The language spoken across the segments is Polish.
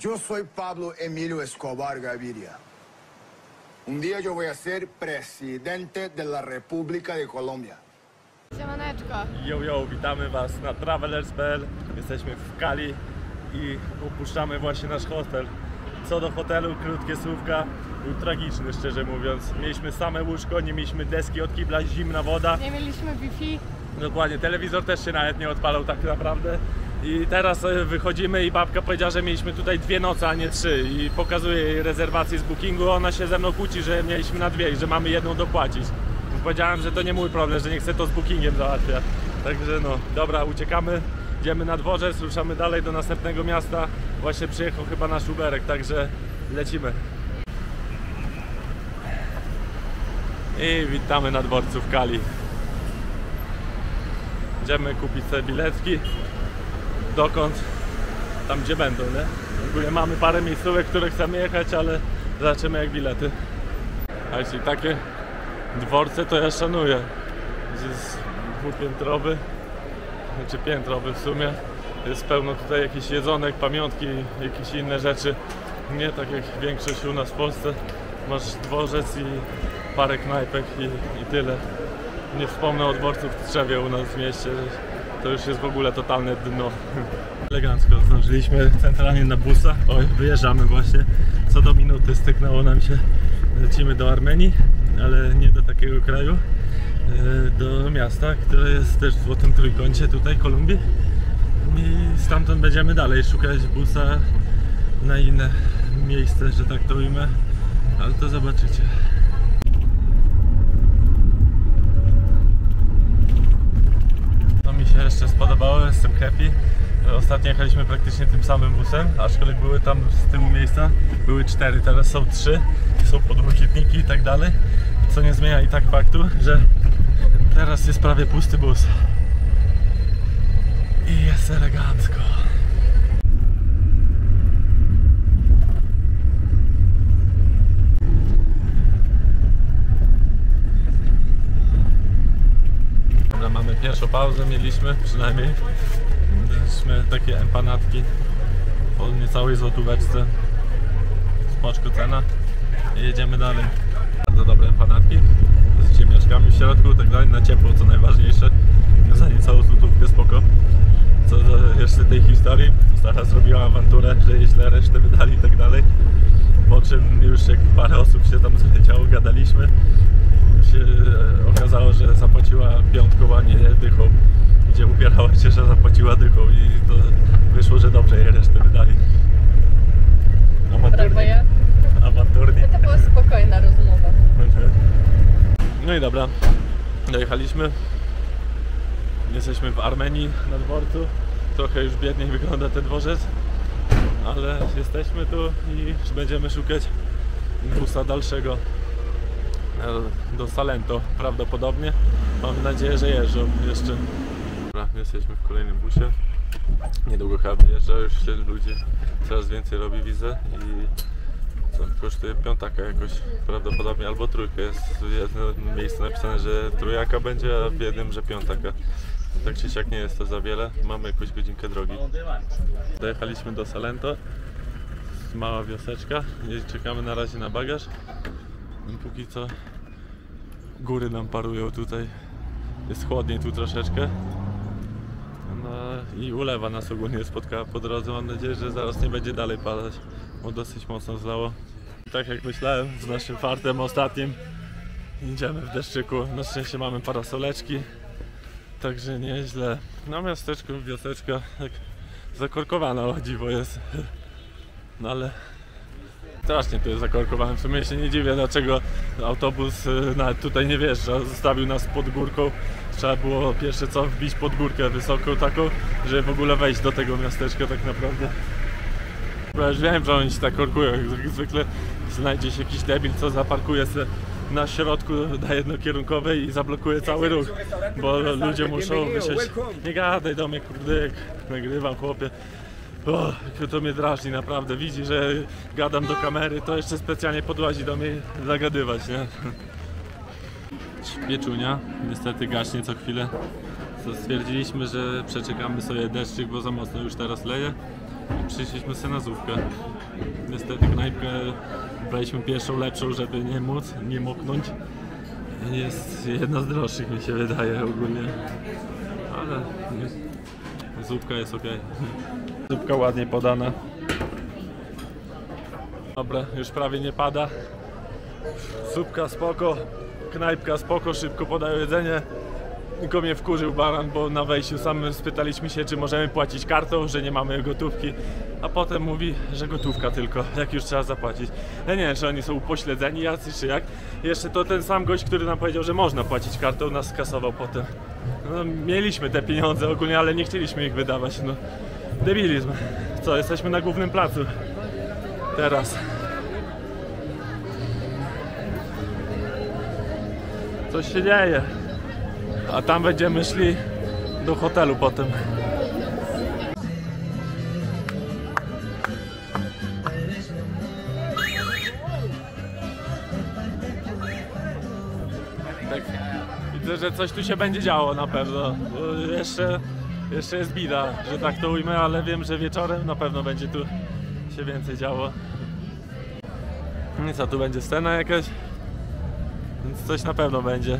Yo soy Pablo Emilio Escobar Gaviria. Un día yo voy a ser presidente de la República de Colombia. Siemaneczko. Yo, witamy Was na Travelers.pl. Jesteśmy w Cali i opuszczamy właśnie nasz hotel. Co do hotelu, krótkie słówka, był tragiczny, szczerze mówiąc. Mieliśmy same łóżko, nie mieliśmy deski od kibla, zimna woda. Nie mieliśmy Wi-Fi. Dokładnie, telewizor też się nawet nie odpalał tak naprawdę. I teraz wychodzimy i babka powiedziała, że mieliśmy tutaj 2 noce, a nie 3. I pokazuję jej rezerwację z bookingu, ona się ze mną kłóci, że mieliśmy na 2 i że mamy 1 dopłacić. Więc powiedziałem, że to nie mój problem, że nie chcę to z bookingiem załatwiać. Także no, dobra, uciekamy, idziemy na dworzec, ruszamy dalej do następnego miasta. Właśnie przyjechał chyba nasz Uberek, także lecimy. I witamy na dworcu w Cali. Idziemy kupić sobie biletki. Dokąd? Tam gdzie będą, nie? W ogóle mamy parę miejscówek, w które chcemy jechać, ale zobaczymy jak bilety. A jeśli takie dworce to ja szanuję. Jest dwupiętrowy, czy piętrowy w sumie. Jest pełno tutaj jakichś jedzonek, pamiątki, jakieś inne rzeczy. Nie tak jak większość u nas w Polsce. Masz dworzec i parę knajpek i tyle. Nie wspomnę o dworcu w Tczewie u nas w mieście. To już jest w ogóle totalne dno. Elegancko zdążyliśmy centralnie na busa. Oj, wyjeżdżamy właśnie. Co do minuty styknęło nam się. Lecimy do Armenii, ale nie do takiego kraju. Do miasta, które jest też w złotym trójkącie tutaj, Kolumbii. I stamtąd będziemy dalej szukać busa na inne miejsce, że tak to ujmę. Ale to zobaczycie. Mi się jeszcze spodobało, jestem happy. Ostatnio jechaliśmy praktycznie tym samym busem, aczkolwiek były tam z tyłu miejsca, były 4, teraz są 3, są podłokietniki i tak dalej, co nie zmienia i tak faktu, że teraz jest prawie pusty bus i jest elegancko. Mamy pierwszą pauzę, mieliśmy przynajmniej. Mieliśmy takie empanadki po niecałej złotóweczce. Spoczko cena i jedziemy dalej. Bardzo dobre empanadki z ziemniaczkami w środku i tak dalej, na ciepło co najważniejsze. Za niecałą złotówkę spoko. Co do jeszcze tej historii, Stara zrobiła awanturę, że jej źle resztę wydali i tak dalej. Po czym już jak parę osób się tam zleciało, gadaliśmy, się okazało, że zapłaciła piątką, a nie dychą, gdzie upierała się, że zapłaciła dychą i to wyszło, że dobrze jej resztę wydali. Awanturni. To była spokojna rozmowa. No i dobra, dojechaliśmy. Jesteśmy w Armenii na dworcu. Trochę już biedniej wygląda ten dworzec, ale jesteśmy tu i będziemy szukać busa dalszego do Salento prawdopodobnie. Mam nadzieję, że jeżdżą jeszcze. Dobra, jesteśmy w kolejnym busie. Niedługo chyba wyjeżdża, już się ludzie coraz więcej robi, widzę. I co, kosztuje piątaka jakoś prawdopodobnie, albo trójkę. Jest w jednym miejscu napisane, że trójaka będzie, a w jednym, że piątaka. Tak czy siak nie jest to za wiele. Mamy jakąś godzinkę drogi. Dojechaliśmy do Salento. Mała wioseczka i czekamy na razie na bagaż. Póki co góry nam parują tutaj, jest chłodniej tu troszeczkę, no i ulewa nas ogólnie spotkała po drodze. Mam nadzieję, że zaraz nie będzie dalej padać, bo dosyć mocno zlało. Tak jak myślałem, z naszym fartem ostatnim idziemy w deszczyku. Na szczęście mamy parasoleczki, także nieźle. No miasteczko, wioseczka tak zakorkowana, o dziwo jest, no ale strasznie tu jest zakorkowane. W sumie się nie dziwię, dlaczego autobus nawet tutaj nie wjeżdża. Zostawił nas pod górką. Trzeba było pierwsze co wbić pod górkę wysoką taką, żeby w ogóle wejść do tego miasteczka tak naprawdę. Bo już wiem, że oni się tak korkują. Jak zwykle znajdzie się jakiś debil, co zaparkuje się na środku na jednokierunkowej i zablokuje cały ruch. Bo ludzie muszą wysiąść. Nie gadaj do mnie, kurde, jak nagrywam, chłopie. O, to mnie drażni naprawdę, widzi, że gadam do kamery, to jeszcze specjalnie podłazi do mnie zagadywać, nie? Pieczunia, niestety gaśnie co chwilę. Stwierdziliśmy, że przeczekamy sobie deszczyk, bo za mocno już teraz leje. Przyszliśmy sobie na zupkę. Niestety knajpkę braliśmy pierwszą, lepszą, żeby nie móc, nie moknąć. Jest jedna z droższych, mi się wydaje ogólnie. Ale zupka jest ok. Zupka ładnie podana. Dobra, już prawie nie pada. Zupka spoko, knajpka spoko, szybko podają jedzenie. Tylko mnie wkurzył baran, bo na wejściu sam spytaliśmy się, czy możemy płacić kartą, że nie mamy gotówki. A potem mówi, że gotówka tylko, jak już trzeba zapłacić. Ja nie wiem, czy oni są upośledzeni jacyś, czy jak. Jeszcze to ten sam gość, który nam powiedział, że można płacić kartą, nas skasował potem. No, mieliśmy te pieniądze ogólnie, ale nie chcieliśmy ich wydawać. No, debilizm. Co, jesteśmy na głównym placu. Teraz. Coś się dzieje. A tam będziemy szli do hotelu potem. Tak, widzę, że coś tu się będzie działo na pewno. Jeszcze jest bida, że tak to ujmę, ale wiem, że wieczorem na pewno będzie tu się więcej działo. I co, tu będzie scena jakaś? Więc coś na pewno będzie.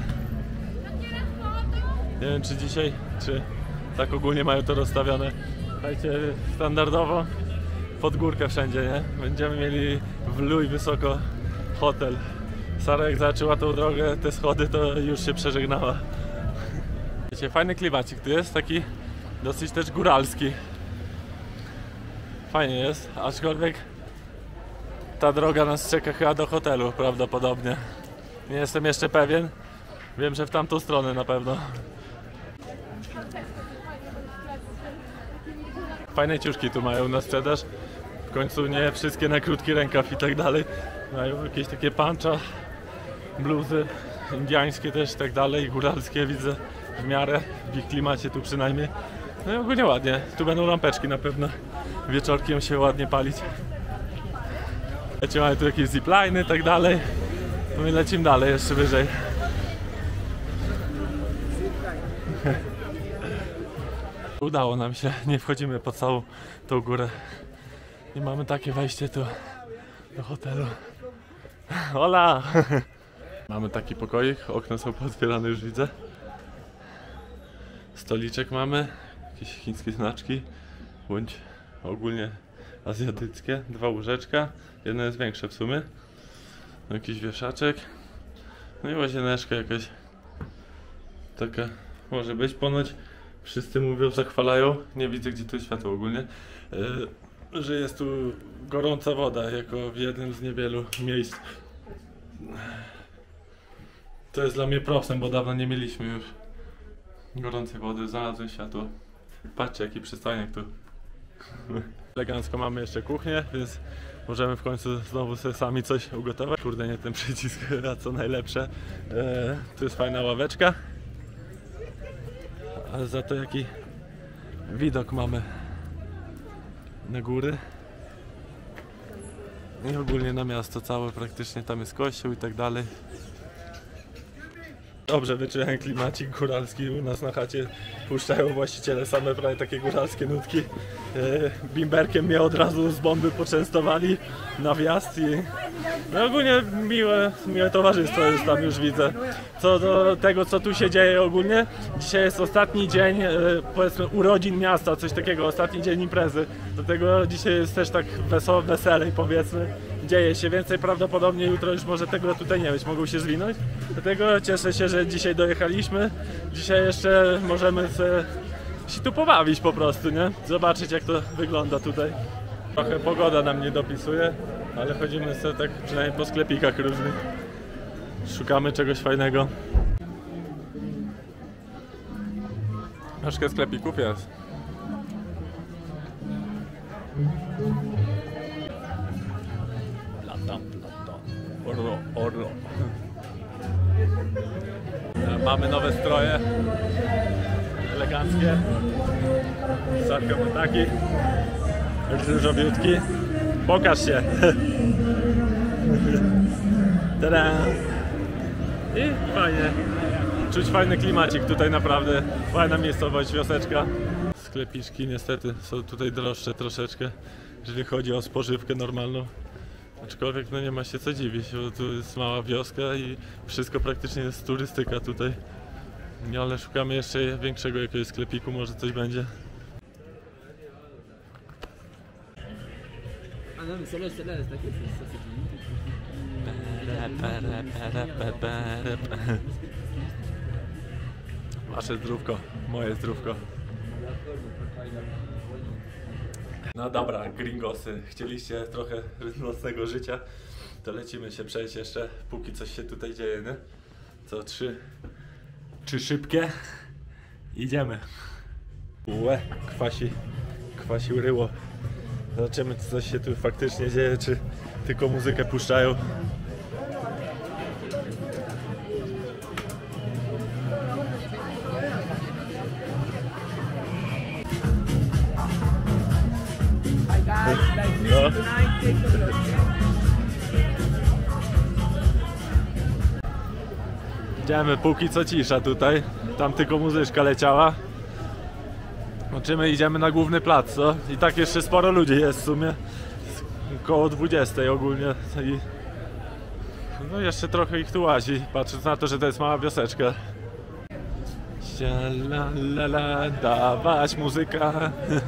Nie wiem, czy dzisiaj, czy tak ogólnie mają to rozstawione. Słuchajcie, standardowo pod górkę wszędzie, nie? Będziemy mieli w luj wysoko hotel. Sara jak zaczęła tą drogę, te schody, to już się przeżegnała. Wiecie, fajny klimacik tu jest, taki dosyć też góralski. Fajnie jest, aczkolwiek ta droga nas czeka chyba do hotelu prawdopodobnie. Nie jestem jeszcze pewien. Wiem, że w tamtą stronę na pewno. Fajne ciuszki tu mają na sprzedaż. W końcu nie wszystkie na krótki rękaw i tak dalej. Mają jakieś takie pancza, bluzy indiańskie też i tak dalej, góralskie widzę w miarę, w ich klimacie tu przynajmniej. No i ogólnie ładnie. Tu będą lampeczki na pewno. Wieczorkiem się ładnie palić. Mamy tu jakieś zipliny i tak dalej. No i lecimy dalej, jeszcze wyżej. Udało nam się, nie wchodzimy po całą tą górę. I mamy takie wejście tu do hotelu. Hola! Mamy taki pokoik, okna są pootwierane, już widzę. Stoliczek mamy, jakieś chińskie znaczki, bądź ogólnie azjatyckie. 2 łóżeczka, jedno jest większe w sumie. Jakiś wieszaczek. No i łazieneczka jakaś. Taka może być, ponoć wszyscy mówią, zachwalają, nie widzę gdzie to jest światło ogólnie, że jest tu gorąca woda jako w jednym z niewielu miejsc. To jest dla mnie plusem, bo dawno nie mieliśmy już gorącej wody. Znalazłem światło. Patrzcie jaki przystojniak tu. Elegancko mamy jeszcze kuchnię, więc możemy w końcu znowu sobie sami coś ugotować. Kurde, nie ten przycisk, a co najlepsze. Tu jest fajna ławeczka. Ale za to jaki widok mamy na góry. I ogólnie na miasto całe praktycznie, tam jest kościół i tak dalej. Dobrze wyczułem klimacik góralski, u nas na chacie puszczają właściciele same prawie takie góralskie nutki. Bimberkiem mnie od razu z bomby poczęstowali na wjazd i no ogólnie miłe towarzystwo jest tam, już widzę. Co do tego co tu się dzieje ogólnie, dzisiaj jest ostatni dzień powiedzmy urodzin miasta, coś takiego, ostatni dzień imprezy. Dlatego dzisiaj jest też tak weselej powiedzmy. Dzieje się więcej, prawdopodobnie jutro już może tego tutaj nie być, mogą się zwinąć. Dlatego cieszę się, że dzisiaj dojechaliśmy. Dzisiaj jeszcze możemy się tu pobawić po prostu, nie? Zobaczyć jak to wygląda tutaj. Trochę pogoda nam nie dopisuje, ale chodzimy sobie tak przynajmniej po sklepikach różnych. Szukamy czegoś fajnego. Troszkę sklepików jest. Orlo. Mamy nowe stroje. Eleganckie. Sarka ma taki. Różowiutki. Pokaż się. Tada! I fajnie. Czuć fajny klimacik tutaj naprawdę. Fajna miejscowość, wioseczka. sklepiczki niestety są tutaj droższe troszeczkę, jeżeli chodzi o spożywkę normalną. Aczkolwiek no nie ma się co dziwić, bo tu jest mała wioska i wszystko praktycznie jest turystyka tutaj. Ale szukamy jeszcze większego jakiegoś sklepiku, może coś będzie. Wasze zdrówko, moje zdrówko. No dobra, gringosy, chcieliście trochę nocnego życia, to lecimy się przejść jeszcze, póki coś się tutaj dzieje, nie? Co, trzy szybkie? Idziemy. Kwasi ryło. Zobaczymy, czy coś się tu faktycznie dzieje, czy tylko muzykę puszczają. No. Idziemy, póki co cisza tutaj. Tam tylko muzyczka leciała. Zobaczymy, idziemy na główny plac, co? I tak jeszcze sporo ludzi jest w sumie. Koło 20 ogólnie. I no jeszcze trochę ich tu łazi, patrząc na to, że to jest mała wioseczka. La, dawać muzyka.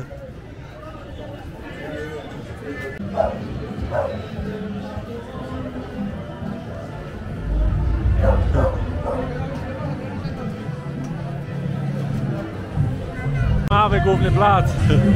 Mamy główny plac.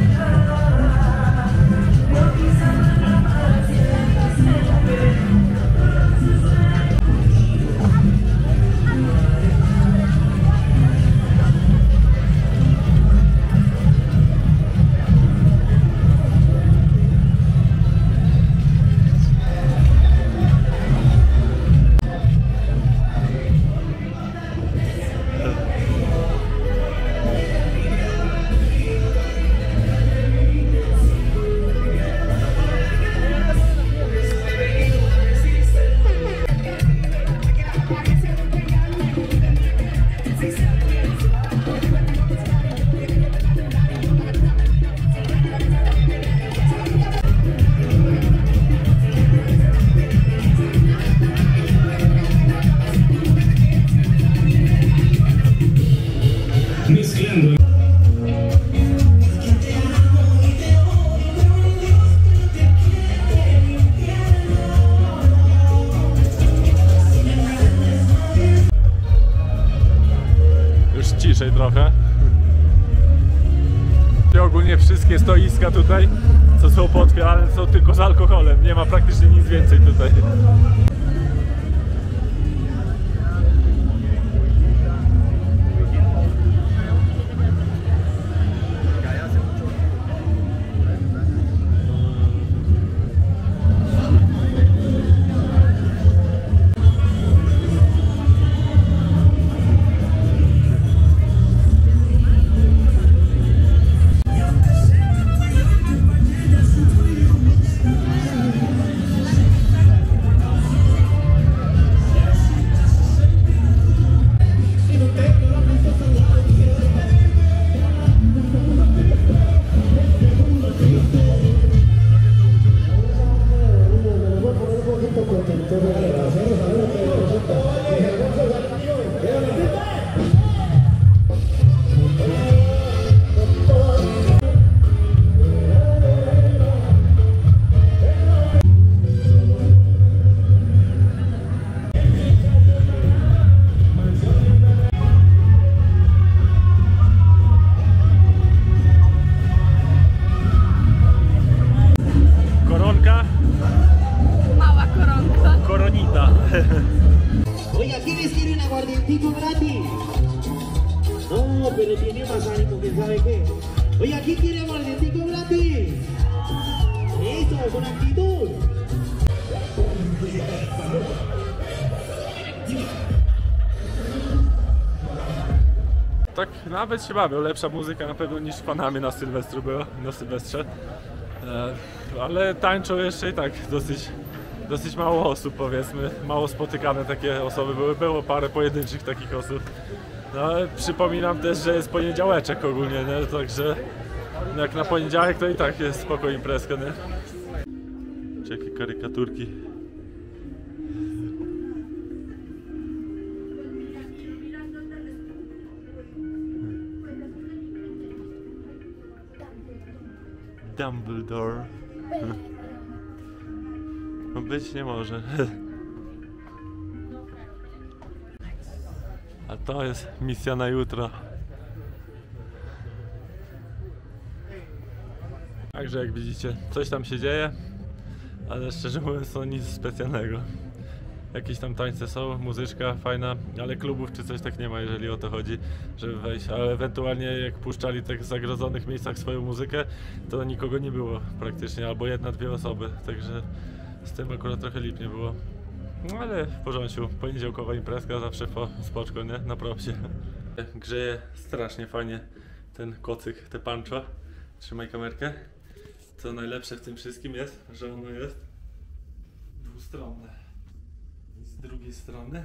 Ciszej trochę. I ogólnie wszystkie stoiska tutaj, co są pootwierane, są tylko z alkoholem. Nie ma praktycznie nic więcej tutaj. Oiga, ¿quiénes quieren aguardientico gratis? No, pero tiene más ánimo que sabe qué. Oiga, ¿quién quiere aguardientico gratis? Eso, con actitud. Tak nawet się bawią, lepsza muzyka na pewno niż w Panamie na Sylwestru była, na Sylwestrze. Ale tańczą jeszcze i tak dosyć mało osób, powiedzmy, mało spotykane takie osoby było parę pojedynczych takich osób. No ale przypominam też, że jest poniedziałeczek ogólnie, nie? Także Jak na poniedziałek to i tak jest spoko imprezka, nie? Czy jakie karykaturki. Dumbledore. No być nie może. A to jest misja na jutro. Także jak widzicie, coś tam się dzieje, ale szczerze mówiąc to nic specjalnego. Jakieś tam tańce są, muzyczka fajna, ale klubów czy coś tak nie ma, jeżeli o to chodzi, żeby wejść. Ale ewentualnie jak puszczali tak w zagrodzonych miejscach swoją muzykę, to nikogo nie było praktycznie, albo jedna, dwie osoby, także z tym akurat trochę lipnie było. No ale w porządku, poniedziałkowa imprezka zawsze spoczko, nie? Na propsie. Grzeje strasznie fajnie ten kocyk, te pancho. Trzymaj kamerkę. Co najlepsze w tym wszystkim jest, że ono jest dwustronne. I z drugiej strony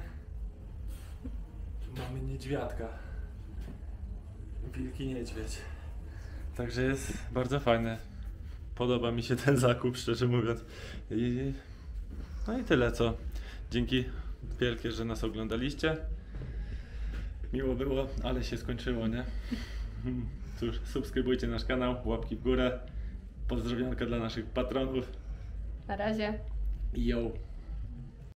tu mamy niedźwiadka. Wielki niedźwiedź. Także jest bardzo fajne. Podoba mi się ten zakup, szczerze mówiąc. No i tyle co. Dzięki wielkie, że nas oglądaliście. Miło było, ale się skończyło, nie? Cóż, subskrybujcie nasz kanał, łapki w górę. Pozdrowionka dla naszych patronów. Na razie. Yo!